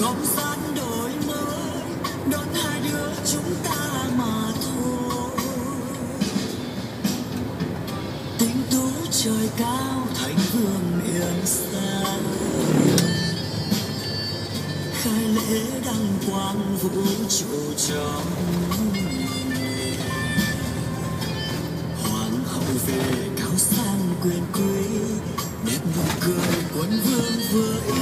không gian đổi mới đón hai đứa chúng ta mà thôi. Tinh tú trời cao thành vương miền xa, khai lễ đăng quang vũ trụ trong hoàng hậu về cao sang quyền quý, đẹp nụ cười quân vương với